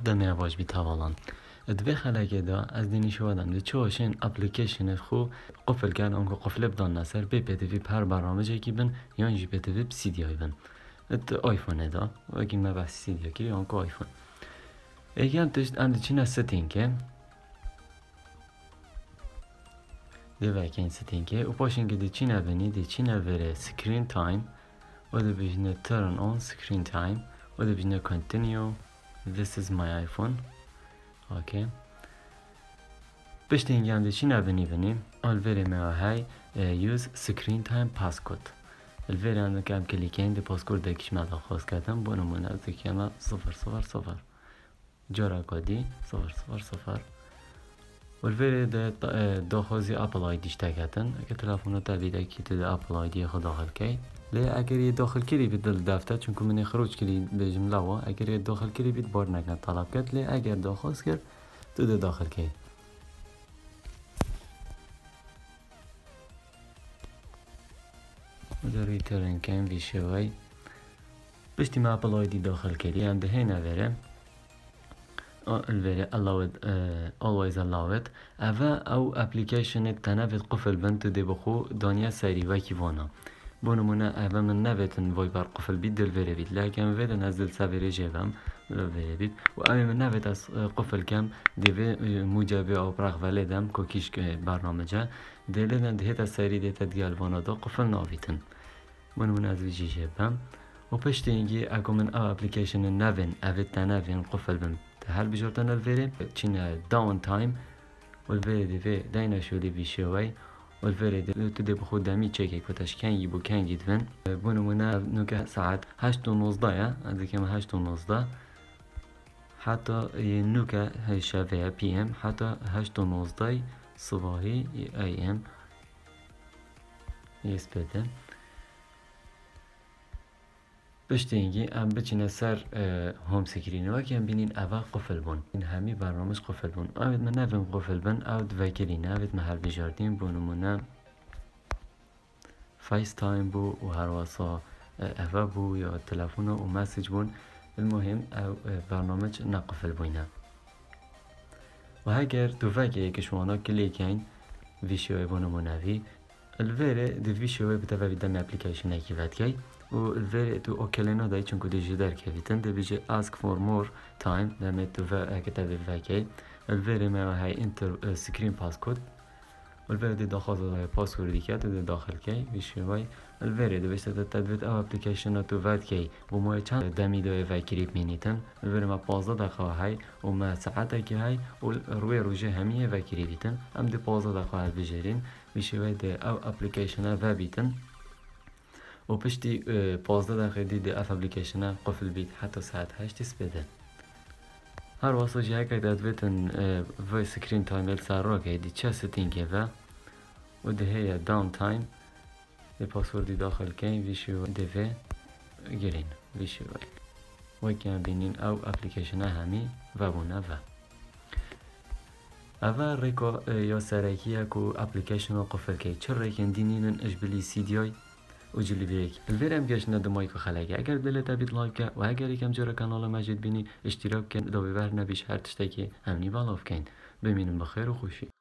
دمیر باش بی توالان دوی خلاقه دا از دینی شوادم ده چوشین اپلیکیشن خو قفل کن اونکو قفل بدان نصر بی پی پر برنامه کی بن یا جی پی تی سی دی آی بن ات آیفون دا و اگه ما بحث سی دی کی اونکو آیفون اگه هم تشت اند چینا ستینگه ده وکین ستینگه و پاشین که ده چینا بنی ده چینا وره سکرین تایم و ده بجنه turn on screen time و ده بجنه continue this is my iPhone اوکی پشت اینگه هم ده چینا بنی الوره ما های use screen time passcode الوره هم ده که هم کلیکین ده پاسکورد ده کش مدى خواست کردم با نمونه از که ما 000 جارا کادی 000 والفيري داخل ابل اي دي اشتاقتن اگه تلفن تبیده کی تو اپل آی دی خود داخل کی لی اگر یه داخل کلی بید دفتر چون که من خروج کلی به جمله و اگر یه داخل کلی بید بار نکنه طلب کرد لی اگر داخل کرد تو داخل کی مداری ترین کن بیشوی بشتی ما اپل آی دی داخل کلی هم ده نوره الفيري always allow it او application تنافت قفل بنت دي بخو دانيا سري وكي وانا بونمونا من نفتن ويبر قفل بيد دل فيري بيد لكن فيدا نزل سافيري جيبم فيري بيد وامي من نفت قفل كم دي موجبه او براغ ولدم كوكيش برنامجه دلدن دهتا سري دهتا ديال وانا دا قفل نافيتن بونمونا از ويجي جيبم وبشتي ينجي اكو من او application نفن افت تنافين قفل بنت هل بجورتنا الفيري تشينا داون تايم والفيري دي في داينا شو دي بيشوي والفيري دي تدي بخود دامي تشيكي كوتاش كان يبو كان جدفن بونو منا نوكا ساعات 8:30 هذا كما 8:30 حتى نوكا هاي شافيها بي ام حتى 8:30 صباحي اي ام يسبته بشتینگی ام بچینه سر هوم سکرین و که ام بینین اول قفل بون این همی برنامج قفل بون اوید من نفهم قفل بون اوید وکلینه اوید من هر بجاردیم بونمونه فایس تایم بو و هر واسا اوه بو یا تلفون و مسیج بون المهم او برنامج نقفل بوینه و اگر تو وکه یکشوانا کلیکین ویشوی بونمونه وی الویره دی ویشوی بتوی دم اپلیکیشن اکی ودکی و الویره تو اوکلنا دای چون که دیجی در کهیتن دی بیجه ask for more time دمت تو اکتا وکی الویره ما های انتر سکرین پاسکود الویره دی داخل دای پاسکوردی که تو داخل کی بیشوی الویره دی بیشتر تدویت او اپلیکیشن تو ود کی و ما چند دمی دای وکریب مینیتن الویره ما 15 دقیقه های و ما ساعت کی های و روی روزه همیه وکریبیتن هم دی 15 دقیقه هل بجرین بیشوی دی او اپلیکیشن و بیتن و پشتی 15 دقیقه دی اف اپلیکیشن قفل بید حتی ساعت 8 سپیده هر واسه جایی که دادویتن وی سکرین تایم سر را که دی چه ستینگه و ده هی داون تایم دی پاسوردی داخل کن ویشو دی وی گرین ویشو وی که هم بینین او اپلیکیشن همی و بونه اول ریکا یا سرکی اکو اپلیکیشن رو قفل که چه ریکن دینین اجبلی سی دی آی وجلی بیک الفيرم گشت ندمایی که خلاقی اگر دلت بید لایک و اگر یکم جرا کانال مجید بینی اشتراک کن دو ببر نبیش هر تشتکی همنی بالاف کن بمینم بخیر و خوشی